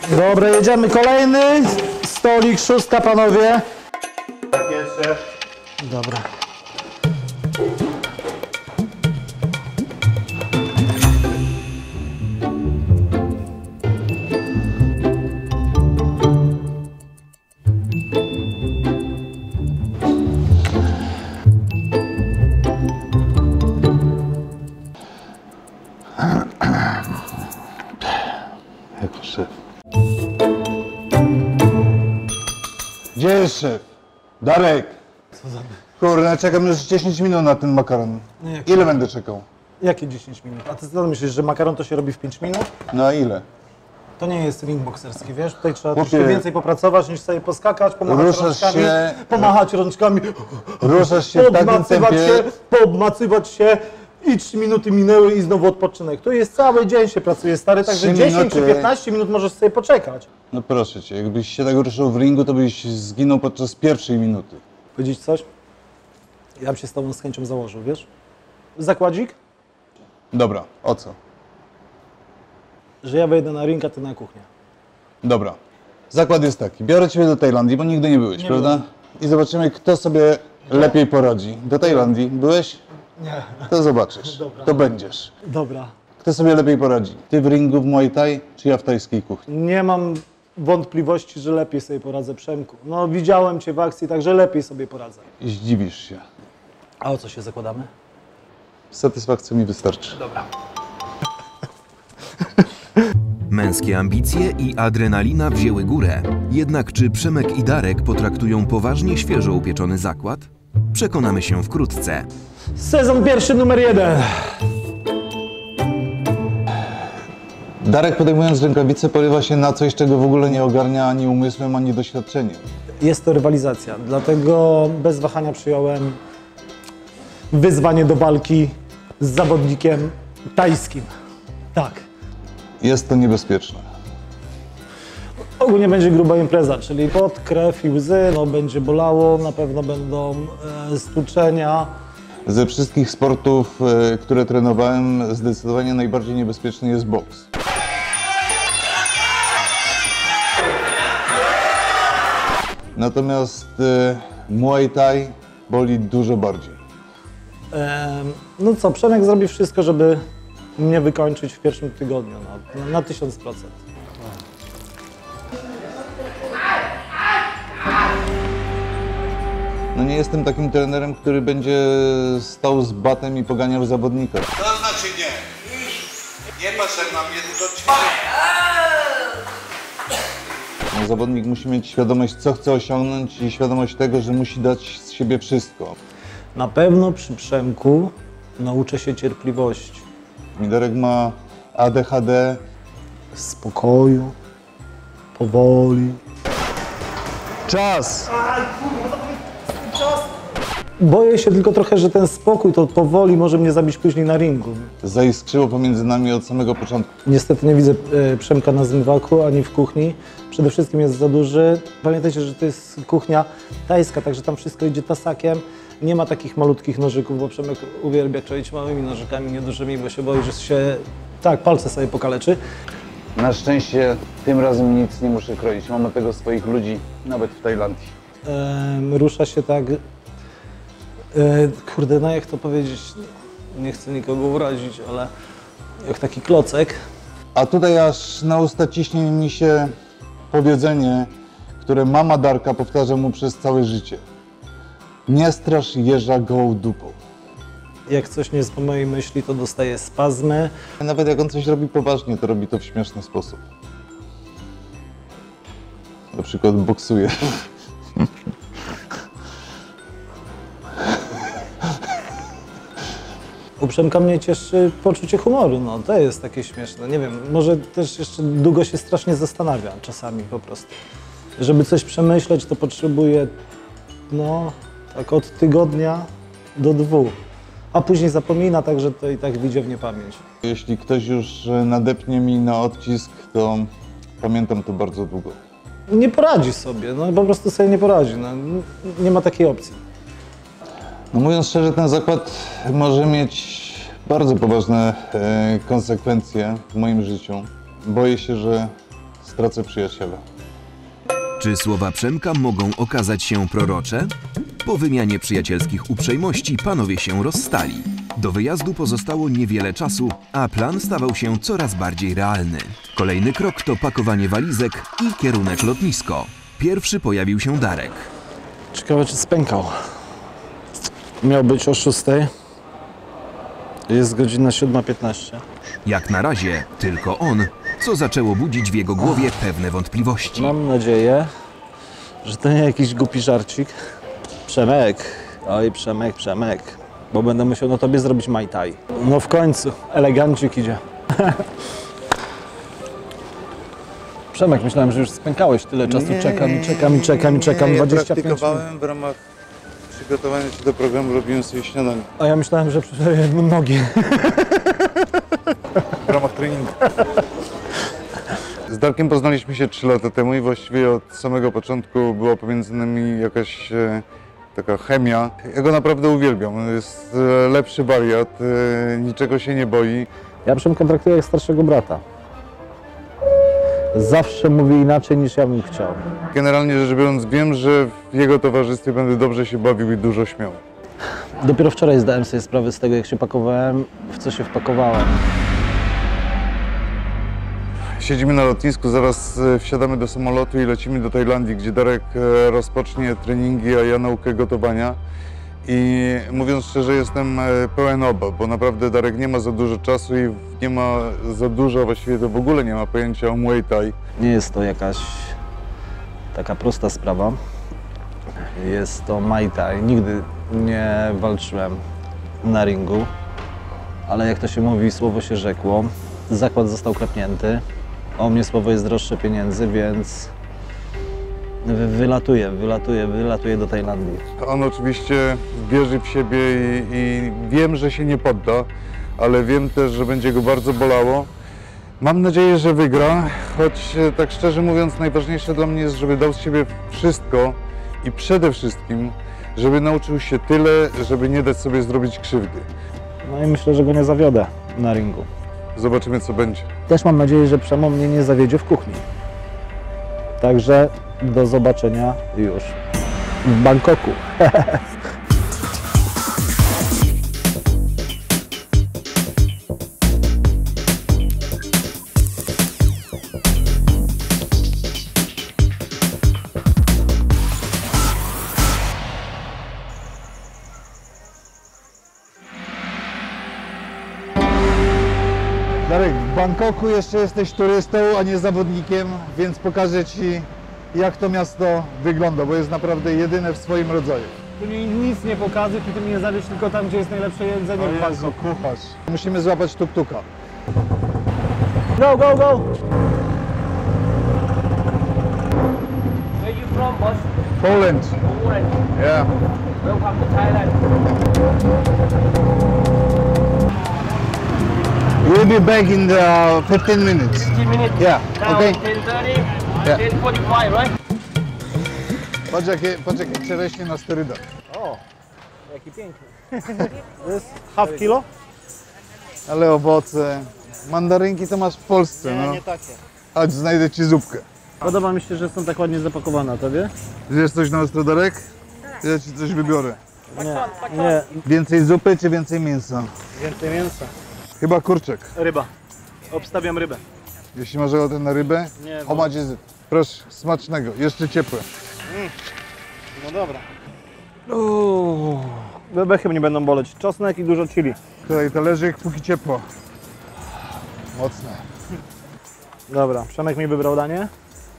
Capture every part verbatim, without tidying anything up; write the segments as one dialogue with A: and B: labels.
A: Dobra, jedziemy. Kolejny stolik, szóstka, panowie.
B: Tak jeszcze.
A: Dobra.
B: Jako szef. Gdzie jest szef? Darek!
A: Co za...
B: Kurde, czekam już dziesięć minut na ten makaron.
A: No jak...
B: Ile będę czekał?
A: Jakie dziesięć minut? A ty co myślisz, że makaron to się robi w pięć minut?
B: No a ile?
A: To nie jest ring bokserski, wiesz? Tutaj trzeba
B: Chłopie,
A: troszkę więcej popracować niż sobie poskakać, pomachać
B: ruszasz
A: rączkami,
B: się-
A: pomachać rączkami,
B: Ruszasz się w takim
A: podmacywać
B: tempie.
A: się, podmacywać się i trzy minuty minęły i znowu odpoczynek. Tu jest cały dzień się pracuje, stary, także
B: Trzy
A: dziesięć czy
B: minuty.
A: piętnaście minut możesz sobie poczekać.
B: No proszę cię, jakbyś się tak ruszył w ringu, to byś zginął podczas pierwszej minuty.
A: Powiedzieć coś? Ja bym się z tobą z chęcią założył, wiesz? Zakładzik?
B: Dobra, o co?
A: Że ja wejdę na ring, a ty na kuchnię.
B: Dobra. Zakład jest taki. Biorę ciebie do Tajlandii, bo nigdy nie byłeś,
A: Nie
B: prawda?
A: byłem.
B: I zobaczymy, kto sobie lepiej poradzi. Do Tajlandii byłeś?
A: Nie.
B: To zobaczysz.
A: Dobra.
B: To będziesz.
A: Dobra.
B: Kto sobie lepiej poradzi? Ty w ringu w Muay Thai, czy ja w tajskiej kuchni?
A: Nie mam wątpliwości, że lepiej sobie poradzę, Przemku. No widziałem cię w akcji, także lepiej sobie poradzę.
B: I zdziwisz się.
A: A o co się zakładamy?
B: Satysfakcja mi wystarczy.
A: Dobra.
C: Męskie ambicje i adrenalina wzięły górę. Jednak czy Przemek i Darek potraktują poważnie świeżo upieczony zakład? Przekonamy się wkrótce.
A: Sezon pierwszy, numer jeden.
B: Darek, podejmując rękawice, porywa się na coś, czego w ogóle nie ogarnia ani umysłem, ani doświadczeniem.
A: Jest to rywalizacja, dlatego bez wahania przyjąłem wyzwanie do walki z zawodnikiem tajskim. Tak.
B: Jest to niebezpieczne.
A: Ogólnie będzie gruba impreza, czyli pot, krew i łzy, no będzie bolało, na pewno będą e, stłuczenia.
B: Ze wszystkich sportów, e, które trenowałem, zdecydowanie najbardziej niebezpieczny jest boks. Natomiast e, Muay Thai boli dużo bardziej.
A: E, no co, Przemek zrobi wszystko, żeby mnie wykończyć w pierwszym tygodniu, no, na tysiąc procent.
B: No nie jestem takim trenerem, który będzie stał z batem i poganiał zawodnika.
D: To znaczy nie. Nie patrz jak na mnie, tylko ćwiczę.
B: No, zawodnik musi mieć świadomość, co chce osiągnąć i świadomość tego, że musi dać z siebie wszystko.
A: Na pewno przy Przemku nauczę się cierpliwości,
B: Darek ma A D H D.
A: spokoju, powoli.
B: Czas!
A: Boję się tylko trochę, że ten spokój, to powoli może mnie zabić później na ringu.
B: Zaiskrzyło pomiędzy nami od samego początku.
A: Niestety nie widzę e, Przemka na zmywaku ani w kuchni. Przede wszystkim jest za duży. Pamiętajcie, że to jest kuchnia tajska, także tam wszystko idzie tasakiem. Nie ma takich malutkich nożyków, bo Przemek uwielbia kroić małymi nożykami, niedużymi, bo się boi, że się, tak, palce sobie pokaleczy.
B: Na szczęście tym razem nic nie muszę kroić. Mam do tego swoich ludzi, nawet w Tajlandii.
A: E, rusza się tak, e, kurde, no jak to powiedzieć, nie chcę nikogo urazić, ale jak taki klocek.
B: A tutaj aż na usta ciśnie mi się powiedzenie, które mama Darka powtarza mu przez całe życie. Nie strasz jeża gołą dupą.
A: Jak coś nie jest po mojej myśli, to dostaję spazmy.
B: Nawet jak on coś robi poważnie, to robi to w śmieszny sposób. Na przykład boksuje.
A: U Przemka mnie cieszy poczucie humoru, no to jest takie śmieszne. Nie wiem, może też jeszcze długo się strasznie zastanawia czasami po prostu. Żeby coś przemyśleć, to potrzebuję, no, tak od tygodnia do dwóch. A później zapomina, także to i tak wyjdzie w niepamięć.
B: Jeśli ktoś już nadepnie mi na odcisk, to pamiętam to bardzo długo.
A: Nie poradzi sobie, no po prostu sobie nie poradzi, no, nie ma takiej opcji.
B: No mówiąc szczerze, ten zakład może mieć bardzo poważne e, konsekwencje w moim życiu. Boję się, że stracę przyjaciela.
C: Czy słowa Przemka mogą okazać się prorocze? Po wymianie przyjacielskich uprzejmości panowie się rozstali. Do wyjazdu pozostało niewiele czasu, a plan stawał się coraz bardziej realny. Kolejny krok to pakowanie walizek i kierunek lotnisko. Pierwszy pojawił się Darek.
A: Ciekawe, czy spękał. Miał być o szóstej. Jest godzina siódma piętnaście.
C: Jak na razie tylko on, co zaczęło budzić w jego głowie pewne wątpliwości.
A: Mam nadzieję, że to nie jakiś głupi żarcik. Przemek, oj Przemek, Przemek, bo będę musiał na tobie zrobić Mai Tai. No w końcu, elegancik idzie. Przemek, myślałem, że już spękałeś tyle czasu. Czekam i czekam i czekam i czekam. dwadzieścia pięć minut.
B: Praktykowałem w ramach przygotowania się do programu, robiłem sobie śniadanie.
A: A ja myślałem, że przyszedłem nogi.
B: W ramach treningu. Z Darkiem poznaliśmy się trzy lata temu i właściwie od samego początku była pomiędzy nami jakaś e, taka chemia. Ja go naprawdę uwielbiam. On jest e, lepszy wariat, e, niczego się nie boi.
A: Ja Przemka traktuję jak starszego brata. Zawsze mówi inaczej niż ja bym chciał.
B: Generalnie rzecz biorąc, wiem, że w jego towarzystwie będę dobrze się bawił i dużo śmiał.
A: Dopiero wczoraj zdałem sobie sprawę z tego, jak się pakowałem, w co się wpakowałem.
B: Siedzimy na lotnisku, zaraz e, wsiadamy do samolotu i lecimy do Tajlandii, gdzie Darek e, rozpocznie treningi, a ja naukę gotowania. I mówiąc szczerze, jestem e, pełen obaw, bo naprawdę Darek nie ma za dużo czasu i nie ma za dużo, właściwie to w ogóle nie ma pojęcia o Muay Thai.
A: Nie jest to jakaś taka prosta sprawa. Jest to Muay Thai. Nigdy nie walczyłem na ringu, ale jak to się mówi, słowo się rzekło. Zakład został klepnięty. O mnie słowo jest droższe pieniędzy, więc wy- wylatuję, wylatuję, wylatuję do Tajlandii.
B: On oczywiście wierzy w siebie i, i wiem, że się nie podda, ale wiem też, że będzie go bardzo bolało. Mam nadzieję, że wygra, choć e, tak szczerze mówiąc, najważniejsze dla mnie jest, żeby dał z siebie wszystko i przede wszystkim, żeby nauczył się tyle, żeby nie dać sobie zrobić krzywdy.
A: No i myślę, że go nie zawiodę na ringu.
B: Zobaczymy, co będzie.
A: Też mam nadzieję, że Przemo mnie nie zawiedzie w kuchni. Także do zobaczenia już w Bangkoku.
B: Darek, w Bangkoku jeszcze jesteś turystą, a nie zawodnikiem, więc pokażę Ci, jak to miasto wygląda, bo jest naprawdę jedyne w swoim rodzaju.
A: Tu mi nic nie pokazuj, ty mnie zawieź tylko tam, gdzie jest najlepsze jedzenie w Bangkoku.
B: kucharz. Musimy złapać tuk-tuka.
A: Go, go, go!
E: Where you from, boss?
B: Poland.
E: Poland.
B: Yeah.
E: Welcome to Thailand.
B: We'll be back in the fifteen minutes.
E: fifteen minutes.
B: Yeah,
E: Now
B: okay.
E: ten thirty,
B: Yeah.
E: ten forty-five, right?
B: Patrz jakie, patrz jakie czereśnie na sterydach.
A: O, jaki piękny. To jest half kilo?
B: Ale owoce. Mandarynki to masz w Polsce, no.
A: takie.
B: Chodź, znajdę Ci zupkę.
A: Podoba mi się, że są tak ładnie zapakowane, a tobie?
B: Zjesz coś na ostro, Darek? Ja Ci coś wybiorę.
A: Nie, nie,
B: Więcej zupy czy więcej mięsa?
A: więcej mięsa.
B: Chyba kurczak.
A: Ryba. Obstawiam rybę.
B: Jeśli masz ochotę na rybę,
A: Nie,
B: o macie z... Proszę, smacznego, jeszcze ciepłe.
A: No dobra. Uuu, bebechy mnie będą boleć. Czosnek i dużo chili.
B: Tutaj talerzyk, póki ciepło. Mocne.
A: Dobra, Przemek mi wybrał danie.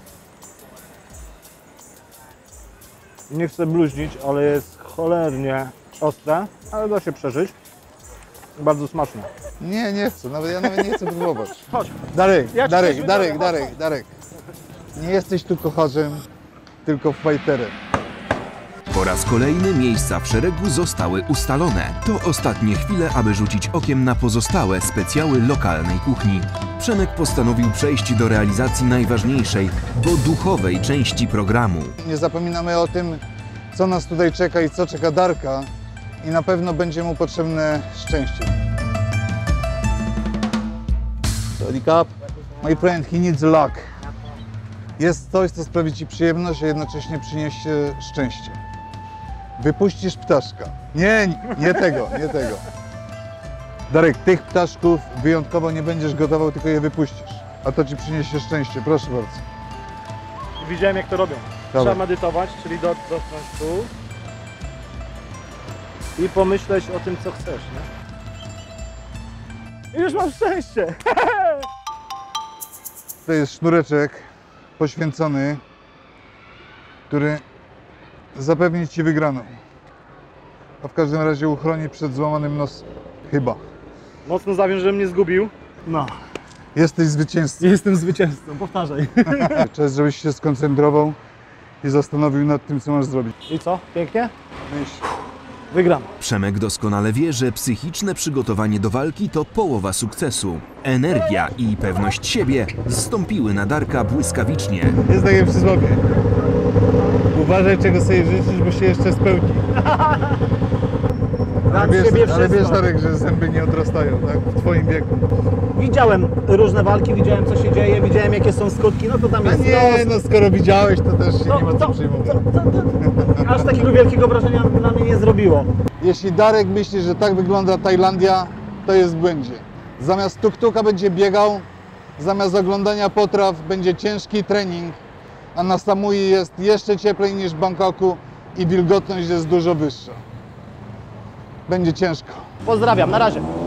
A: Nie chcę bluźnić, ale jest cholernie ostre, ale da się przeżyć. Bardzo smaczne.
B: Nie, nie chcę, nawet, ja nawet nie chcę próbować.
A: Chodź.
B: Darek,
A: Ja ci
B: Darek,
A: coś
B: Darek,
A: wybiorę,
B: Darek, Darek. Nie jesteś tu kucharzem, tylko fighterem.
C: Po raz kolejny miejsca w szeregu zostały ustalone. To ostatnie chwile, aby rzucić okiem na pozostałe specjały lokalnej kuchni. Przemek postanowił przejść do realizacji najważniejszej, bo duchowej części programu.
B: Nie zapominamy o tym, co nas tutaj czeka i co czeka Darka. I na pewno będzie mu potrzebne szczęście. Sawadee krap. My friend, he needs luck. jest coś, co sprawi Ci przyjemność, a jednocześnie przyniesie szczęście. Wypuścisz ptaszka. Nie, nie tego, nie tego. Darek, tych ptaszków wyjątkowo nie będziesz gotował, tylko je wypuścisz. A to Ci przyniesie szczęście. Proszę bardzo.
F: Widziałem, jak to robią.
B: Dobra.
F: Trzeba medytować, czyli do, dotknąć tu i pomyśleć o tym, co chcesz, nie? I już mam szczęście!
B: To jest sznureczek poświęcony, który zapewni Ci wygraną. A w każdym razie uchroni przed złamanym nosem. Chyba.
F: Mocno zawiąż, żebym nie zgubił.
A: No,
B: Jesteś zwycięzcą.
A: jestem zwycięzcą, powtarzaj.
B: Czas, żebyś się skoncentrował i zastanowił nad tym, co masz zrobić.
A: I co? Pięknie?
B: Myśl.
A: Wygram.
C: Przemek doskonale wie, że psychiczne przygotowanie do walki to połowa sukcesu. Energia i pewność siebie zstąpiły na Darka błyskawicznie.
B: Jest takie przysłowie. Uważaj, czego sobie życzysz, bo się jeszcze spełni.
A: Dam
B: Wiesz,
A: siebie
B: ale wiesz,
A: wszystko.
B: Darek, że zęby nie odrastają, tak? W Twoim wieku.
A: Widziałem różne walki, widziałem co się dzieje, widziałem jakie są skutki, no to tam
B: A
A: jest
B: nie,
A: nos.
B: no skoro widziałeś, to też się
A: To-
B: nie ma co
A: to-
B: przejmować.
A: to- to- to- Aż takiego wielkiego wrażenia na mnie nie zrobiło.
B: Jeśli Darek myśli, że tak wygląda Tajlandia, to jest w błędzie. Zamiast tuk-tuka będzie biegał, zamiast oglądania potraw będzie ciężki trening, a na Samui jest jeszcze cieplej niż w Bangkoku i wilgotność jest dużo wyższa. Będzie ciężko.
A: Pozdrawiam, na razie.